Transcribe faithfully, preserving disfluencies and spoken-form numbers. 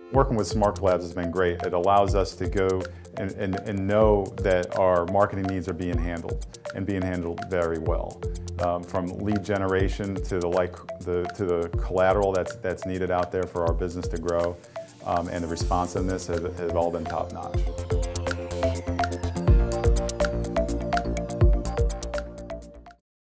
Working with SmarkLabs has been great. It allows us to go and, and, and know that our marketing needs are being handled and being handled very well. Um, from lead generation to the, like, the, to the collateral that's, that's needed out there for our business to grow, um, and the responsiveness have, have all been top notch.